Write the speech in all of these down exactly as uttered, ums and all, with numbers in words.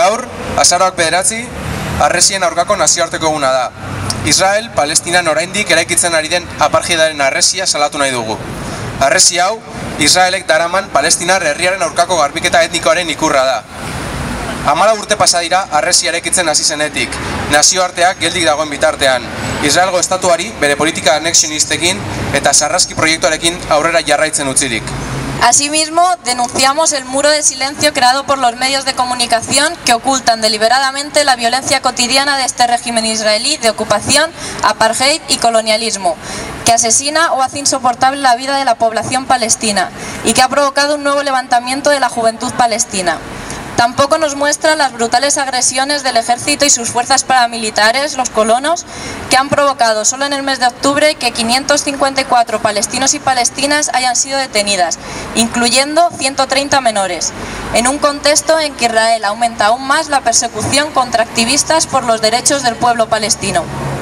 Gaur, azaroak bederatzi, harresien aurkako nazioarteko eguna da. Israel, Palestinan oraindik eraikitzen ari den apartheidaren harresia salatu nahi dugu. Harresi hau, Israelek daraman Palestinar herriaren aurkako garbiketa etnikoaren ikurra da. Hamala urte pasa dira harresia eraikitzen hasi zenetik, nazioarteak geldik dagoen bitartean. Israelgo estatuari bere politika anexionistekin eta sarraski proiektuarekin aurrera jarraitzen utzirik. Asimismo, denunciamos el muro de silencio creado por los medios de comunicación que ocultan deliberadamente la violencia cotidiana de este régimen israelí de ocupación, apartheid y colonialismo, que asesina o hace insoportable la vida de la población palestina y que ha provocado un nuevo levantamiento de la juventud palestina. Tampoco nos muestra las brutales agresiones del ejército y sus fuerzas paramilitares, los colonos, que han provocado solo en el mes de octubre que quinientos cincuenta y cuatro palestinos y palestinas hayan sido detenidas, incluyendo ciento treinta menores, en un contexto en que Israel aumenta aún más la persecución contra activistas por los derechos del pueblo palestino.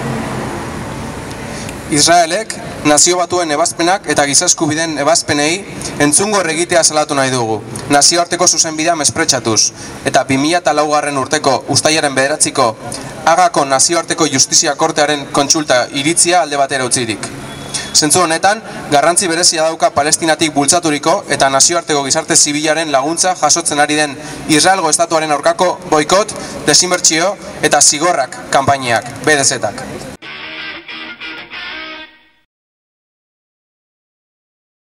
Israelek nazio batuen ebazpenak eta giza eskubideen ebazpenei entzungo egitea salatu nahi dugu, nazioarteko zuzenbidea mespretxatuz, eta bi mila laugarren urteko uztailaren bederatziko Hagako nazioarteko justizia kortearen kontsulta iritzia alde batera utzirik. Zentzu honetan, garrantzi berezia dauka Palestinatik bultzaturiko eta nazioarteko gizarte zibilaren laguntza jasotzen ari den Israelgo estatuaren aurkako boikot, desinbertsio eta zigorrak kanpainiak, B D Z-ak.